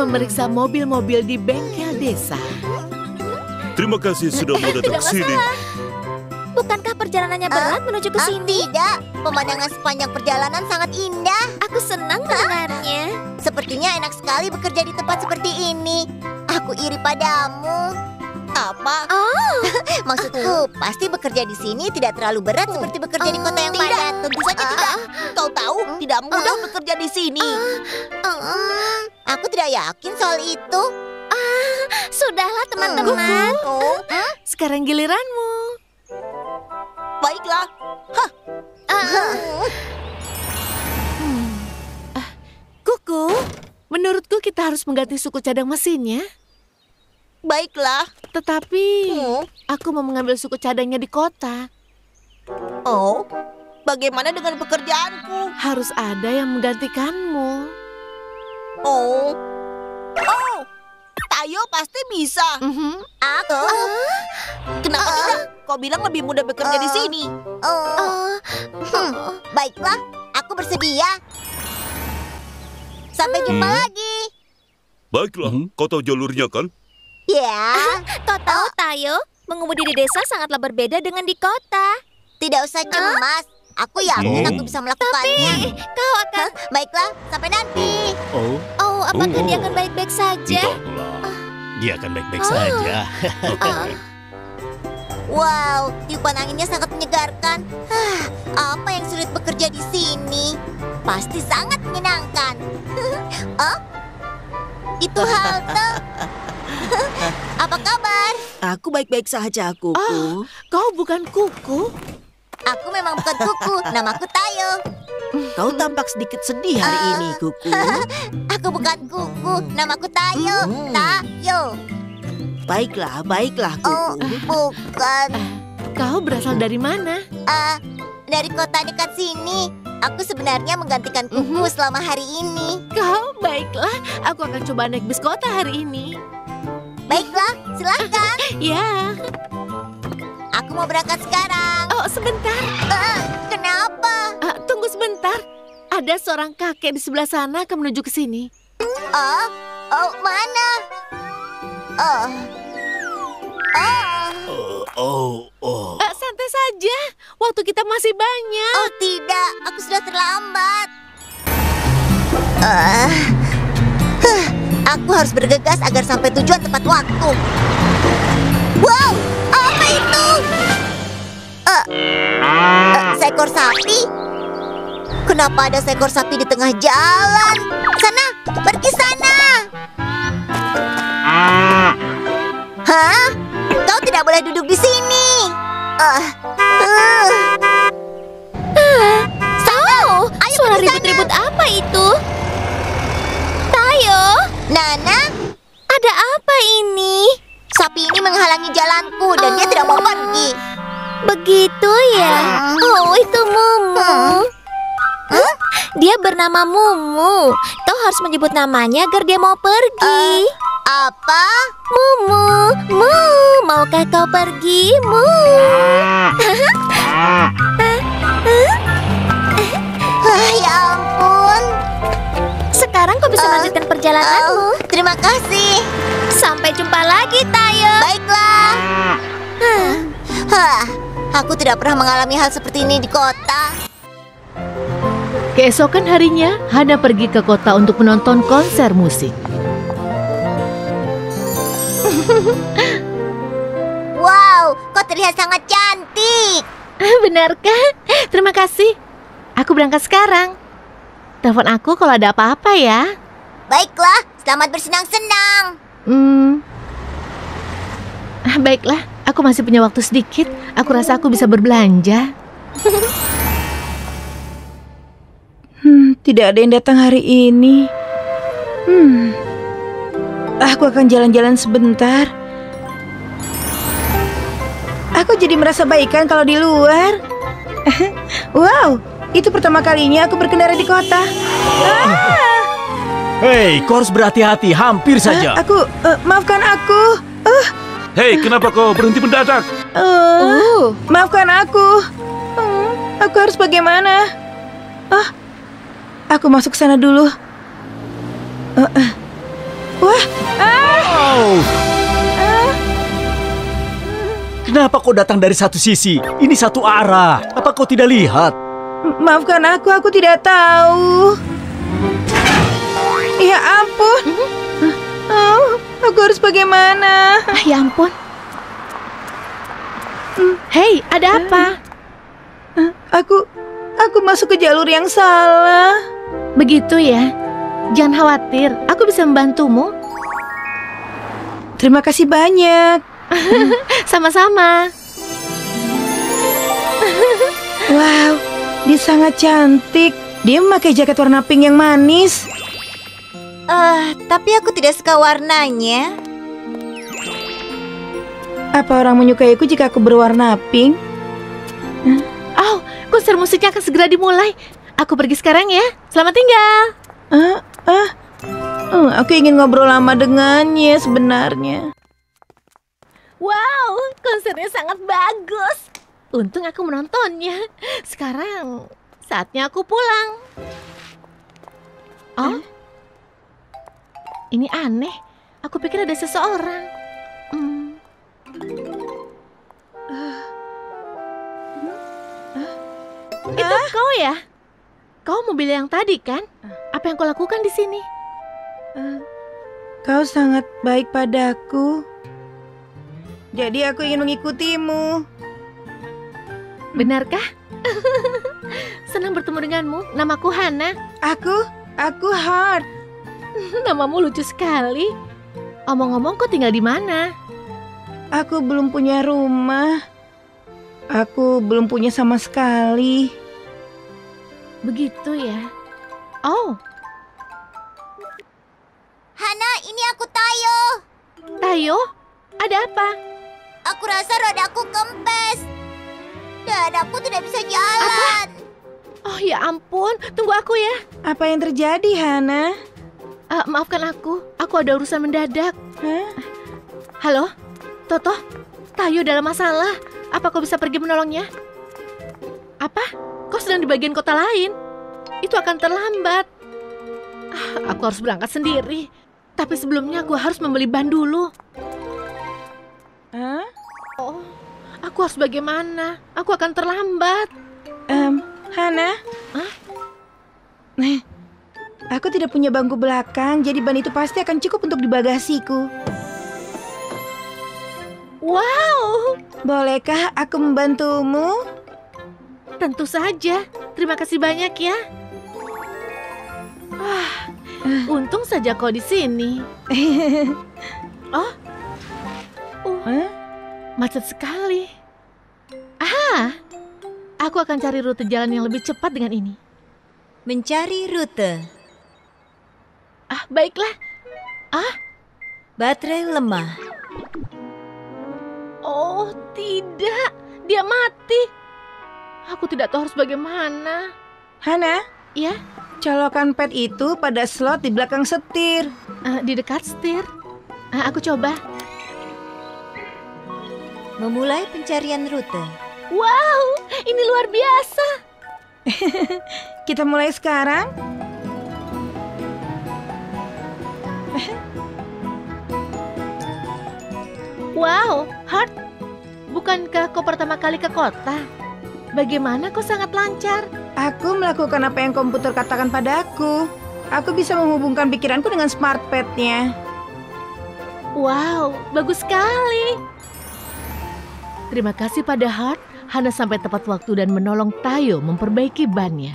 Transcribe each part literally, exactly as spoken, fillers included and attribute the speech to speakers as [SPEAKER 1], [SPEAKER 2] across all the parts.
[SPEAKER 1] memeriksa mobil-mobil di bengkel desa.
[SPEAKER 2] Terima kasih sudah mau datang ke sini.
[SPEAKER 3] Bukankah perjalanannya berat uh, menuju ke
[SPEAKER 4] uh,
[SPEAKER 3] sini?
[SPEAKER 4] Tidak, pemandangan sepanjang perjalanan sangat indah.
[SPEAKER 3] Aku senang mendengarnya.
[SPEAKER 4] Sepertinya enak sekali bekerja di tempat seperti ini. Aku iri padamu.
[SPEAKER 5] Apa?
[SPEAKER 3] Oh,
[SPEAKER 4] Maksudku, pasti bekerja di sini tidak terlalu berat seperti bekerja di kota yang
[SPEAKER 5] Tidak,
[SPEAKER 4] padat.
[SPEAKER 5] tentu saja tidak. Kau tahu, tidak mudah bekerja di sini.
[SPEAKER 4] Hmm, aku tidak yakin soal itu.
[SPEAKER 3] sudahlah teman-teman.
[SPEAKER 4] Oh,
[SPEAKER 1] Sekarang giliranmu.
[SPEAKER 5] Baiklah.
[SPEAKER 1] Kuku, menurutku kita harus mengganti suku cadang mesinnya.
[SPEAKER 5] Baiklah.
[SPEAKER 1] Tetapi
[SPEAKER 5] Hmm.
[SPEAKER 1] aku mau mengambil suku cadangnya di kota.
[SPEAKER 5] Oh, bagaimana dengan pekerjaanku?
[SPEAKER 1] Harus ada yang menggantikanmu.
[SPEAKER 5] Oh, oh, Tayo pasti bisa.
[SPEAKER 1] Mhm.
[SPEAKER 4] aku.
[SPEAKER 5] Kenapa tidak? Kau bilang lebih mudah bekerja di sini.
[SPEAKER 4] Oh, hmm, baiklah, aku bersedia. Sampai jumpa
[SPEAKER 2] Hmm.
[SPEAKER 4] lagi.
[SPEAKER 2] Baiklah, kau tahu jalurnya kan?
[SPEAKER 4] Ya,
[SPEAKER 3] Kau tahu, Tayo, mengemudi di desa sangatlah berbeda dengan di kota.
[SPEAKER 4] tidak usah cemas. Aku yakin
[SPEAKER 2] Hmm.
[SPEAKER 4] aku bisa melakukannya.
[SPEAKER 3] Kau akan...
[SPEAKER 4] Baiklah, sampai nanti.
[SPEAKER 6] Oh,
[SPEAKER 3] Oh, apakah
[SPEAKER 2] Oh.
[SPEAKER 3] dia akan baik-baik saja?
[SPEAKER 6] entahlah. Dia akan baik-baik saja.
[SPEAKER 4] Wow, tiupan anginnya sangat menyegarkan. Hah, apa yang sulit bekerja di sini? Pasti sangat menyenangkan. Oh, itu halte. Apa kabar?
[SPEAKER 5] Aku baik-baik saja, Kuku.
[SPEAKER 1] Ah, kau bukan Kuku.
[SPEAKER 4] Aku memang bukan Kuku, namaku Tayo.
[SPEAKER 5] Kau tampak sedikit sedih hari ini, Kuku.
[SPEAKER 4] Aku bukan Kuku, namaku Tayo.
[SPEAKER 5] Hmm.
[SPEAKER 4] Tayo.
[SPEAKER 5] Baiklah, baiklah,
[SPEAKER 4] Oh,
[SPEAKER 5] Kuku.
[SPEAKER 4] bukan.
[SPEAKER 1] Kau berasal dari mana?
[SPEAKER 4] Ah, dari kota dekat sini. Aku sebenarnya menggantikan Kuku selama hari ini.
[SPEAKER 1] Kau, baiklah. Aku akan coba naik bis kota hari ini.
[SPEAKER 4] Baiklah, silakan.
[SPEAKER 1] Ya.
[SPEAKER 4] Aku mau berangkat sekarang.
[SPEAKER 1] Oh, sebentar.
[SPEAKER 4] Ah, kenapa?
[SPEAKER 1] Ah, tunggu sebentar. Ada seorang kakek di sebelah sana akan menuju ke sini.
[SPEAKER 4] Oh, oh, mana? Oh, oh,
[SPEAKER 6] Oh, oh, oh.
[SPEAKER 1] Ah, santai saja. Waktu kita masih banyak.
[SPEAKER 4] oh tidak, aku sudah terlambat. Ah, huh, aku harus bergegas agar sampai tujuan tepat waktu. Wow, apa itu? Eh, eh, seekor sapi? Kenapa ada seekor sapi di tengah jalan? Sana, pergi sana. Hah? Kau tidak boleh duduk di sini. Ah, uh.
[SPEAKER 3] Oh,
[SPEAKER 4] Ayo
[SPEAKER 3] suara
[SPEAKER 4] pergi sana.
[SPEAKER 3] ribut-ribut apa itu? Tayo,
[SPEAKER 4] Nana,
[SPEAKER 3] ada apa ini?
[SPEAKER 4] sapi ini menghalangi jalanku dan dia tidak mau pergi.
[SPEAKER 3] Begitu ya? Oh, itu Mumu.
[SPEAKER 4] Huh?
[SPEAKER 3] Dia bernama Mumu. Kau harus menyebut namanya agar dia mau pergi.
[SPEAKER 4] Apa?
[SPEAKER 3] Mumu, Mu, maukah kau pergi, Mu?
[SPEAKER 4] Ah, ya ampun.
[SPEAKER 3] Sekarang kau bisa
[SPEAKER 4] Ah,
[SPEAKER 3] melanjutkan perjalananmu.
[SPEAKER 4] Oh, terima kasih.
[SPEAKER 3] Sampai jumpa lagi, Tayo.
[SPEAKER 4] Baiklah. Hah, aku tidak pernah mengalami hal seperti ini di kota.
[SPEAKER 1] Keesokan harinya, Hana pergi ke kota untuk menonton konser musik.
[SPEAKER 4] Wow, kau terlihat sangat cantik.
[SPEAKER 1] Benarkah? Terima kasih. Aku berangkat sekarang. Telepon aku kalau ada apa-apa ya.
[SPEAKER 4] Baiklah, selamat bersenang-senang.
[SPEAKER 1] Hmm. Ah, baiklah, aku masih punya waktu sedikit. Aku rasa aku bisa berbelanja.
[SPEAKER 7] Hmm, tidak ada yang datang hari ini. Hmm, aku akan jalan-jalan sebentar. Aku jadi merasa baikan kalau di luar. Wow, itu pertama kalinya aku berkendara di kota. Ah,
[SPEAKER 6] Hei, kau harus berhati-hati, hampir saja.
[SPEAKER 7] aku, eh, maafkan aku. Uh,
[SPEAKER 2] Hei, kenapa kau berhenti mendadak?
[SPEAKER 7] uh, maafkan aku. Hmm, aku harus bagaimana? Ah, aku masuk sana dulu. Uh, uh. Wah, ah,
[SPEAKER 6] Oh. Kenapa kau datang dari satu sisi? Ini satu arah. Apa kau tidak lihat?
[SPEAKER 7] maafkan aku, aku tidak tahu. Ya ampun. Oh, aku harus bagaimana?
[SPEAKER 1] Ah, ya ampun. Hei, ada apa?
[SPEAKER 7] Aku, aku masuk ke jalur yang salah.
[SPEAKER 1] Begitu ya? Jangan khawatir, aku bisa membantumu.
[SPEAKER 7] Terima kasih banyak.
[SPEAKER 1] Sama-sama.
[SPEAKER 7] Wow, dia sangat cantik. Dia memakai jaket warna pink yang manis.
[SPEAKER 4] Ah, tapi aku tidak suka warnanya.
[SPEAKER 7] Apa orang menyukaiku jika aku berwarna pink?
[SPEAKER 1] Oh, konser musiknya akan segera dimulai. Aku pergi sekarang ya. Selamat tinggal.
[SPEAKER 7] Ah, ah. Oh, aku ingin ngobrol lama dengannya sebenarnya.
[SPEAKER 1] Wow, konsernya sangat bagus. Untung aku menontonnya. Sekarang saatnya aku pulang. Oh, ini aneh. Aku pikir ada seseorang. Hmm. Itu kau ya? Kau mobil yang tadi kan? Apa yang kau lakukan di sini?
[SPEAKER 7] Kau sangat baik padaku. Jadi aku ingin mengikutimu.
[SPEAKER 1] Benarkah? Senang bertemu denganmu. Namaku Hana.
[SPEAKER 7] Aku, aku Heart.
[SPEAKER 1] Namamu lucu sekali. Omong-omong, kau tinggal di mana?
[SPEAKER 7] Aku belum punya rumah. Aku belum punya sama sekali.
[SPEAKER 1] Begitu ya. Oh,
[SPEAKER 4] Hana, ini aku Tayo.
[SPEAKER 1] Tayo, ada apa?
[SPEAKER 4] Aku rasa rodaku kempes. Dan aku tidak bisa jalan.
[SPEAKER 1] Oh ya ampun, tunggu aku ya.
[SPEAKER 7] Apa yang terjadi, Hana?
[SPEAKER 1] Ah, maafkan aku, aku ada urusan mendadak.
[SPEAKER 7] Hah?
[SPEAKER 1] Halo, Toto, Tayo dalam masalah. Apa kau bisa pergi menolongnya? Apa? Kau sedang di bagian kota lain? Itu akan terlambat. Ah, aku harus berangkat sendiri. Tapi sebelumnya aku harus membeli ban dulu.
[SPEAKER 7] Hah?
[SPEAKER 1] Oh, aku harus bagaimana? Aku akan terlambat.
[SPEAKER 7] Em, Hana?
[SPEAKER 1] Hah?
[SPEAKER 7] Nih, aku tidak punya bangku belakang, jadi ban itu pasti akan cukup untuk di bagasiku.
[SPEAKER 1] Wow,
[SPEAKER 7] Bolehkah aku membantumu?
[SPEAKER 1] tentu saja. Terima kasih banyak ya. Ah, untung saja kau di sini. Oh, uh,
[SPEAKER 7] Hah?
[SPEAKER 1] macet sekali. Ah, aku akan cari rute jalan yang lebih cepat dengan ini.
[SPEAKER 4] Mencari rute.
[SPEAKER 1] Ah, baiklah. Ah,
[SPEAKER 4] Baterai lemah.
[SPEAKER 1] oh tidak, dia mati. Aku tidak tahu harus bagaimana.
[SPEAKER 7] Hana,
[SPEAKER 1] Ya,
[SPEAKER 7] colokan pet itu pada slot di belakang setir.
[SPEAKER 1] eh, di dekat setir. Ah, aku coba.
[SPEAKER 4] Memulai pencarian rute.
[SPEAKER 1] Wow, ini luar biasa.
[SPEAKER 7] Kita mulai sekarang.
[SPEAKER 1] Wow, Heart, bukankah kau pertama kali ke kota? Bagaimana kau sangat lancar?
[SPEAKER 7] Aku melakukan apa yang komputer katakan padaku. Aku bisa menghubungkan pikiranku dengan smart pet-nya.
[SPEAKER 1] Wow, bagus sekali. Terima kasih pada Heart, Hana sampai tepat waktu dan menolong Tayo memperbaiki bannya.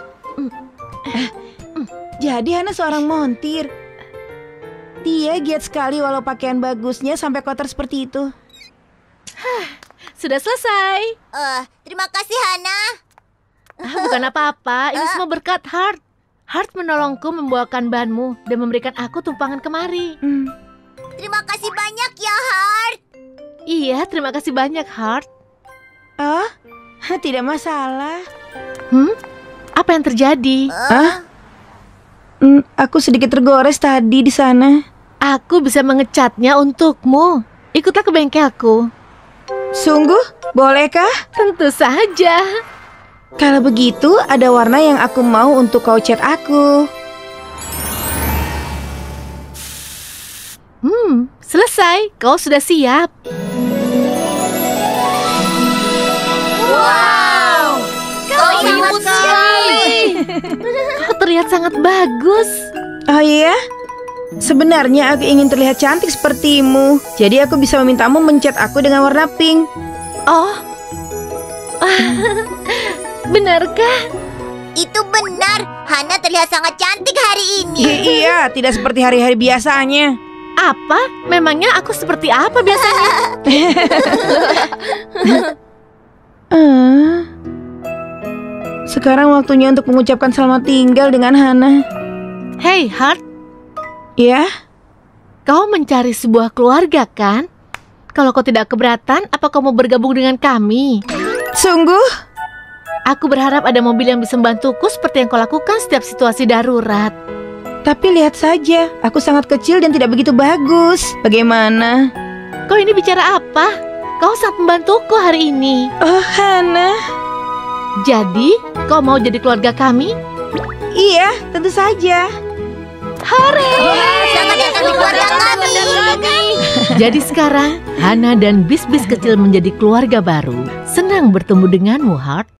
[SPEAKER 7] Jadi Hana seorang montir. Dia giat sekali walau pakaian bagusnya sampai kotor seperti itu.
[SPEAKER 1] Sudah selesai.
[SPEAKER 4] Eh, terima kasih Hana.
[SPEAKER 1] Ah, bukan apa-apa, ini semua berkat Heart. Heart menolongku membawakan banmu dan memberikan aku tumpangan kemari.
[SPEAKER 7] Hmm.
[SPEAKER 4] Terima kasih banyak ya, Heart.
[SPEAKER 1] Iya, terima kasih banyak Heart.
[SPEAKER 7] Oh, tidak masalah.
[SPEAKER 1] Hmm? Apa yang terjadi?
[SPEAKER 7] Ah? Hmm, aku sedikit tergores tadi di sana.
[SPEAKER 1] Aku bisa mengecatnya untukmu. Ikutlah ke bengkelku.
[SPEAKER 7] Sungguh? Bolehkah?
[SPEAKER 1] Tentu saja.
[SPEAKER 7] Kalau begitu, ada warna yang aku mau untuk kau cat aku.
[SPEAKER 1] Selesai, kau sudah siap.
[SPEAKER 4] Wow, kau imut sekali.
[SPEAKER 1] Kau terlihat sangat bagus.
[SPEAKER 7] Oh iya? Sebenarnya aku ingin terlihat cantik sepertimu. Jadi aku bisa memintamu mencat aku dengan warna pink.
[SPEAKER 1] Oh, benarkah?
[SPEAKER 4] Itu benar, Hana terlihat sangat cantik hari ini.
[SPEAKER 7] I- iya, tidak seperti hari-hari biasanya.
[SPEAKER 1] Apa? Memangnya aku seperti apa biasanya?
[SPEAKER 7] Ah. Sekarang waktunya untuk mengucapkan selamat tinggal dengan Hana.
[SPEAKER 1] Hey, Heart,
[SPEAKER 7] Ya?
[SPEAKER 1] kau mencari sebuah keluarga, kan? Kalau kau tidak keberatan, apa kau mau bergabung dengan kami?
[SPEAKER 7] Sungguh?
[SPEAKER 1] Aku berharap ada mobil yang bisa membantuku seperti yang kau lakukan setiap situasi darurat.
[SPEAKER 7] Tapi lihat saja, aku sangat kecil dan tidak begitu bagus. Bagaimana?
[SPEAKER 1] Kau ini bicara apa? Kau sangat membantuku hari ini.
[SPEAKER 7] Oh, Hana.
[SPEAKER 1] Jadi, kau mau jadi keluarga kami?
[SPEAKER 7] Iya, tentu saja.
[SPEAKER 1] Hore!
[SPEAKER 4] Selamat datang di keluarga kami.
[SPEAKER 1] Jadi sekarang, Hana dan bis-bis kecil menjadi keluarga baru. Senang bertemu denganmu, Heart.